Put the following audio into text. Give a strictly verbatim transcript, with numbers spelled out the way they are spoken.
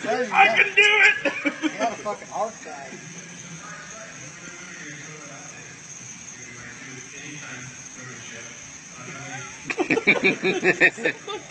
I can do it! You got a fucking heart guy. Hehehehe